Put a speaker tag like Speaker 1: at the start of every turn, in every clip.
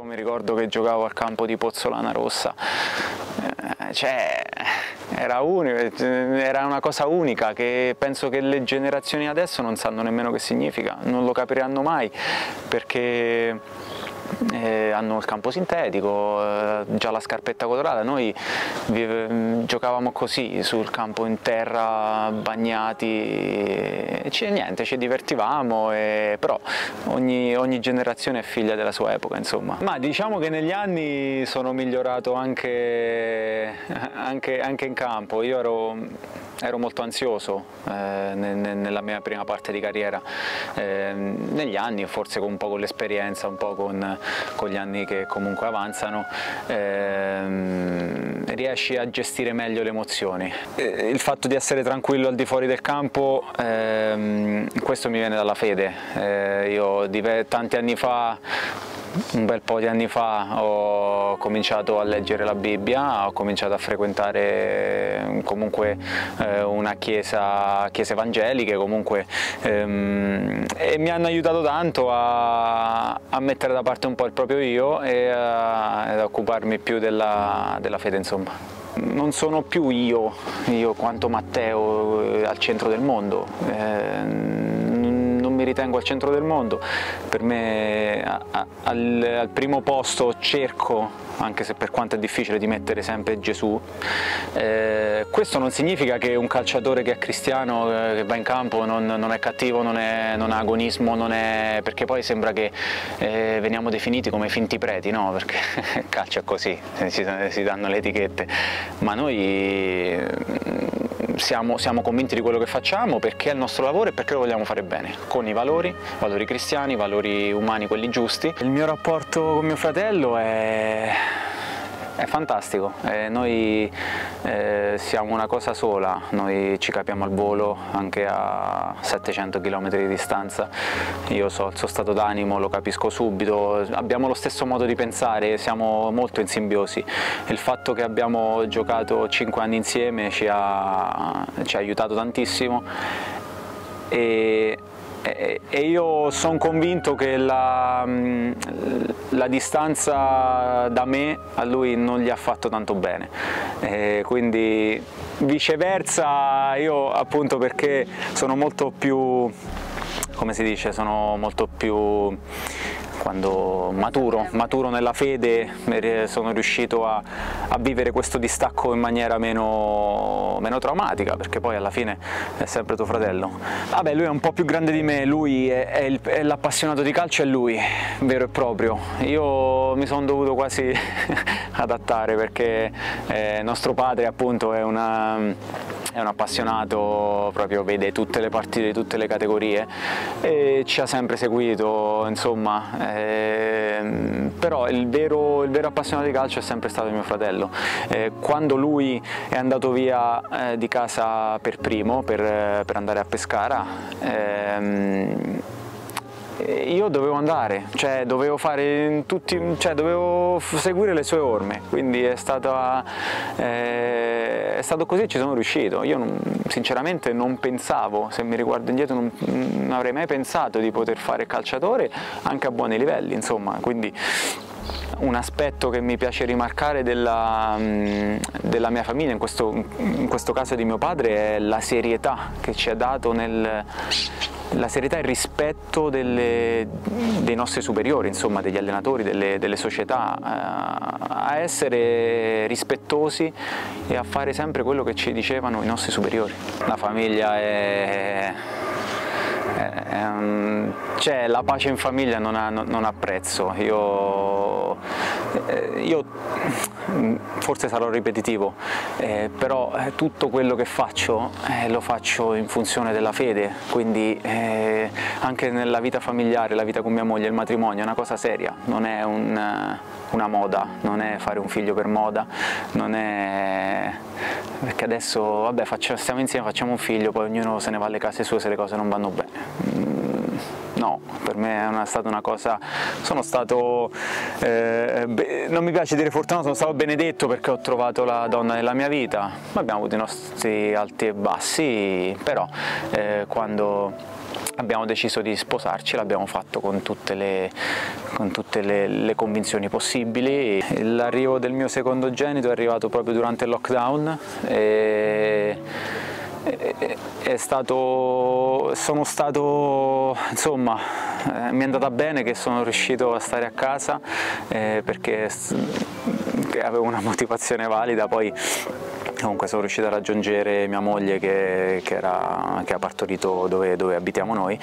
Speaker 1: Mi ricordo che giocavo al campo di Pozzolana Rossa, cioè era una cosa unica che penso che le generazioni adesso non sanno nemmeno che significa, non lo capiranno mai, perché hanno il campo sintetico, già la scarpetta colorata. Noi giocavamo così sul campo in terra, bagnati, e niente, ci divertivamo, però ogni generazione è figlia della sua epoca, insomma. Ma diciamo che negli anni sono migliorato anche in campo. Io ero molto ansioso nella mia prima parte di carriera, negli anni, forse un po' con l'esperienza, un po' con gli anni che comunque avanzano, riesci a gestire meglio le emozioni. Il fatto di essere tranquillo al di fuori del campo, questo mi viene dalla fede. Io tanti anni fa, un bel po' di anni fa, ho cominciato a leggere la Bibbia, ho cominciato a frequentare comunque chiese evangeliche comunque, e mi hanno aiutato tanto a mettere da parte un po' il proprio io e ad occuparmi più della fede, insomma. Non sono più io quanto Matteo al centro del mondo. Non mi ritengo al centro del mondo. Per me al primo posto cerco, anche se per quanto è difficile, di mettere sempre Gesù. Questo non significa che un calciatore che è cristiano, che va in campo, non è cattivo, non ha agonismo, perché poi sembra che veniamo definiti come finti preti, no? Perché il calcio è così, si danno le etichette, ma noi siamo convinti di quello che facciamo perché è il nostro lavoro e perché lo vogliamo fare bene, con i valori cristiani, valori umani, quelli giusti. Il mio rapporto con mio fratello è fantastico, noi siamo una cosa sola, noi ci capiamo al volo anche a 700 km di distanza. Io so il suo stato d'animo, lo capisco subito, abbiamo lo stesso modo di pensare, siamo molto in simbiosi. Il fatto che abbiamo giocato 5 anni insieme ci ha aiutato tantissimo, e io sono convinto che la distanza da me a lui non gli ha fatto tanto bene, quindi viceversa io, appunto, perché sono molto più, come si dice, sono molto più maturo nella fede, sono riuscito a vivere questo distacco in maniera meno traumatica, perché poi alla fine è sempre tuo fratello. Vabbè, lui è un po' più grande di me, lui è l'appassionato di calcio, è lui, vero e proprio. Io mi sono dovuto quasi adattare, perché nostro padre, appunto, è un appassionato, proprio vede tutte le partite di tutte le categorie e ci ha sempre seguito, insomma, però il vero appassionato di calcio è sempre stato mio fratello. Quando lui è andato via di casa per primo per andare a Pescara, io dovevo andare, dovevo seguire le sue orme, quindi è stato così e ci sono riuscito. Io sinceramente non pensavo, se mi riguardo indietro, non avrei mai pensato di poter fare calciatore anche a buoni livelli, insomma, quindi un aspetto che mi piace rimarcare della mia famiglia, in questo caso di mio padre, è la serietà che ci ha dato, la serietà e il rispetto dei nostri superiori, insomma, degli allenatori, delle società, a essere rispettosi e a fare sempre quello che ci dicevano i nostri superiori. La famiglia la pace in famiglia non ha prezzo. Io forse sarò ripetitivo, però tutto quello che faccio lo faccio in funzione della fede, quindi anche nella vita familiare, la vita con mia moglie, il matrimonio è una cosa seria, non è una moda, non è fare un figlio per moda, non è perché adesso vabbè stiamo insieme, facciamo un figlio, poi ognuno se ne va alle case sue se le cose non vanno bene. No, per me è stata una cosa, sono stato, non mi piace dire fortunato, sono stato benedetto perché ho trovato la donna della mia vita. Abbiamo avuto i nostri alti e bassi, però quando abbiamo deciso di sposarci, l'abbiamo fatto con tutte le convinzioni possibili. L'arrivo del mio secondogenito è arrivato proprio durante il lockdown e insomma, mi è andata bene che sono riuscito a stare a casa perché avevo una motivazione valida. Poi comunque sono riuscito a raggiungere mia moglie che ha partorito dove abitiamo noi,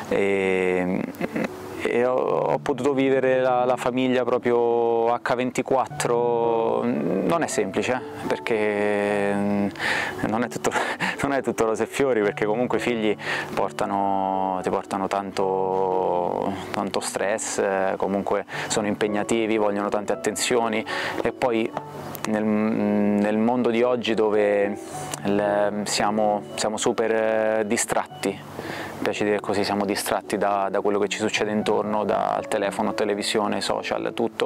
Speaker 1: e ho potuto vivere la famiglia proprio H24. Non è semplice, perché non è tutto rose e fiori, perché comunque i figli ti portano tanto stress, comunque sono impegnativi, vogliono tante attenzioni, e poi nel mondo di oggi dove siamo super distratti, mi piace dire così, siamo distratti da quello che ci succede intorno, dal telefono, televisione, social, tutto.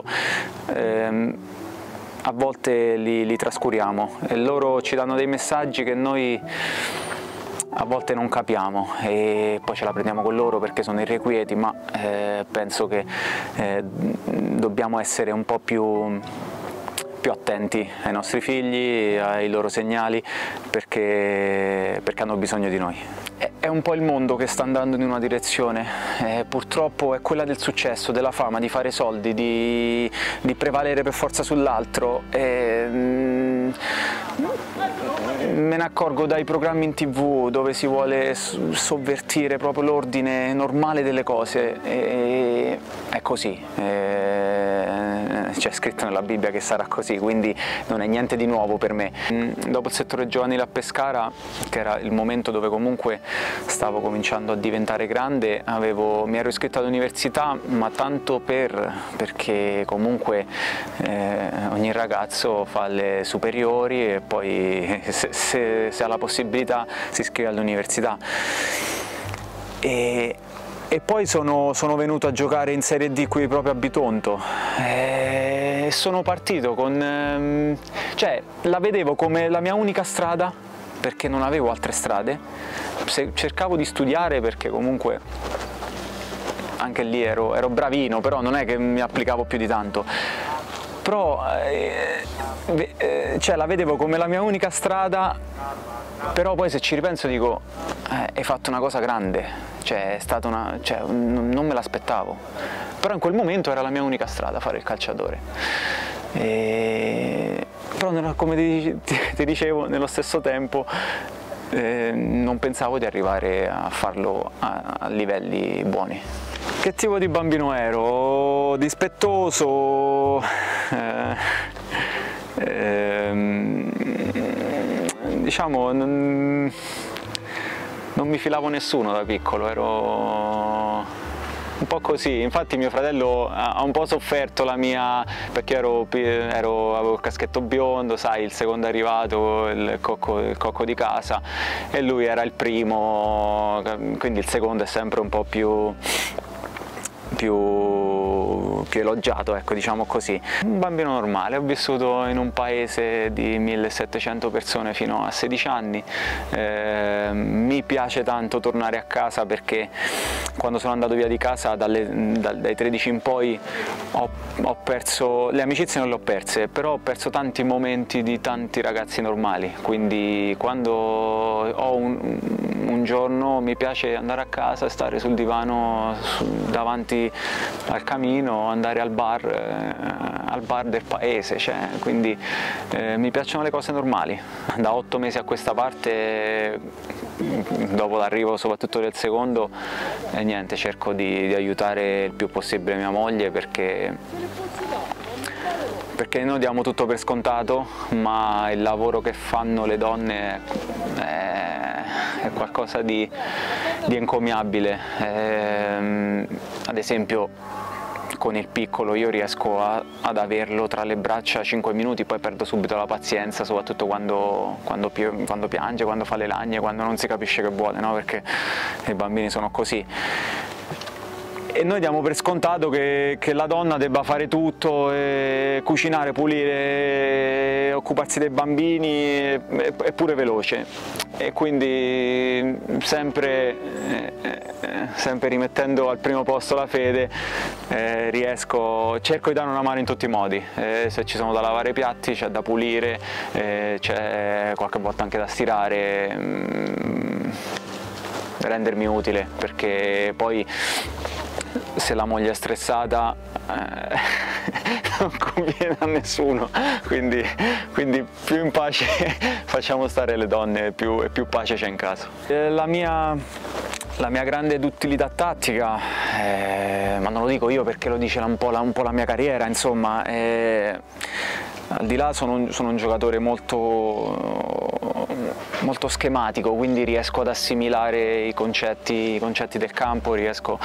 Speaker 1: A volte li trascuriamo e loro ci danno dei messaggi che noi a volte non capiamo e poi ce la prendiamo con loro perché sono irrequieti, ma penso che dobbiamo essere un po' più attenti ai nostri figli, ai loro segnali, perché hanno bisogno di noi. È un po' il mondo che sta andando in una direzione, purtroppo è quella del successo, della fama, di fare soldi, di prevalere per forza sull'altro. Me ne accorgo dai programmi in TV dove si vuole sovvertire proprio l'ordine normale delle cose, e è così, c'è scritto nella Bibbia che sarà così, quindi non è niente di nuovo per me. Dopo il settore giovanile a Pescara, che era il momento dove comunque stavo cominciando a diventare grande, mi ero iscritto all'università, ma tanto perché comunque ogni ragazzo fa le superiori e poi se ha la possibilità si iscrive all'università. E poi sono venuto a giocare in Serie D qui proprio a Bitonto. Sono partito con... cioè la vedevo come la mia unica strada, perché non avevo altre strade. Cercavo di studiare perché comunque anche lì ero bravino, però non è che mi applicavo più di tanto. Però cioè, la vedevo come la mia unica strada, però poi se ci ripenso dico hai fatto una cosa grande, cioè è stata non me l'aspettavo, però in quel momento era la mia unica strada, fare il calciatore. Però come ti dicevo, nello stesso tempo non pensavo di arrivare a farlo a livelli buoni. Che tipo di bambino ero? Dispettoso, diciamo non mi filavo nessuno da piccolo, ero un po' così. Infatti mio fratello ha un po' sofferto la mia, perché avevo il caschetto biondo, sai, il secondo arrivato, il cocco di casa, e lui era il primo, quindi il secondo è sempre un po' più elogiato, ecco, diciamo così. Un bambino normale, ho vissuto in un paese di 1700 persone fino a 16 anni, mi piace tanto tornare a casa perché quando sono andato via di casa dai 13 in poi ho perso, le amicizie non le ho perse, però ho perso tanti momenti di tanti ragazzi normali, quindi quando ho un giorno mi piace andare a casa, stare sul divano davanti al camino, andare al bar del paese, cioè, quindi mi piacciono le cose normali. Da 8 mesi a questa parte, dopo l'arrivo soprattutto del secondo, niente, cerco di aiutare il più possibile mia moglie, perché noi diamo tutto per scontato, ma il lavoro che fanno le donne è qualcosa di encomiabile. Ad esempio con il piccolo io riesco ad averlo tra le braccia 5 minuti, poi perdo subito la pazienza, soprattutto quando piange, quando fa le lagne, quando non si capisce che vuole, no? Perché i bambini sono così. e noi diamo per scontato che la donna debba fare tutto, cucinare, pulire, occuparsi dei bambini, è pure veloce, e quindi sempre rimettendo al primo posto la fede, cerco di dare una mano in tutti i modi. Se ci sono da lavare i piatti, c'è da pulire, c'è qualche volta anche da stirare, rendermi utile, perché poi se la moglie è stressata non conviene a nessuno, quindi più in pace facciamo stare le donne, più pace c'è in casa. La mia grande utilità tattica, ma non lo dico io perché lo dice un po' la mia carriera, insomma, al di là sono un giocatore molto schematico, quindi riesco ad assimilare i concetti del campo, riesco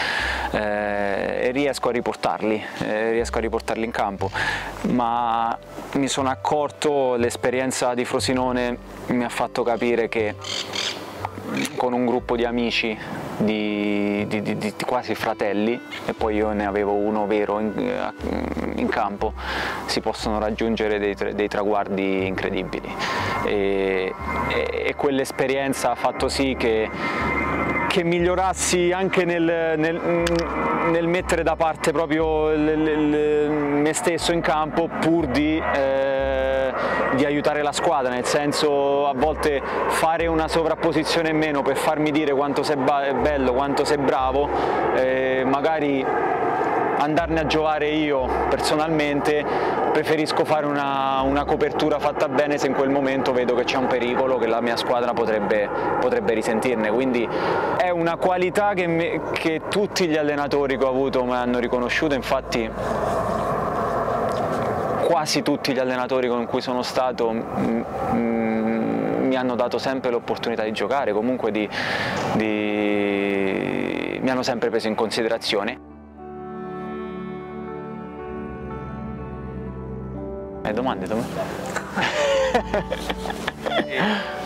Speaker 1: a riportarli in campo, ma mi sono accorto, l'esperienza di Frosinone mi ha fatto capire che con un gruppo di amici, di quasi fratelli, e poi io ne avevo uno vero in campo, si possono raggiungere dei traguardi incredibili, e quell'esperienza ha fatto sì che migliorassi anche nel mettere da parte proprio me stesso in campo, pur di aiutare la squadra, nel senso, a volte fare una sovrapposizione in meno per farmi dire quanto sei bello, quanto sei bravo, magari andarne a giovare io personalmente, preferisco fare una copertura fatta bene se in quel momento vedo che c'è un pericolo, che la mia squadra potrebbe risentirne. Quindi è una qualità che tutti gli allenatori che ho avuto mi hanno riconosciuto, infatti quasi tutti gli allenatori con cui sono stato mi hanno dato sempre l'opportunità di giocare, comunque mi hanno sempre preso in considerazione. Hai domande, Tommaso?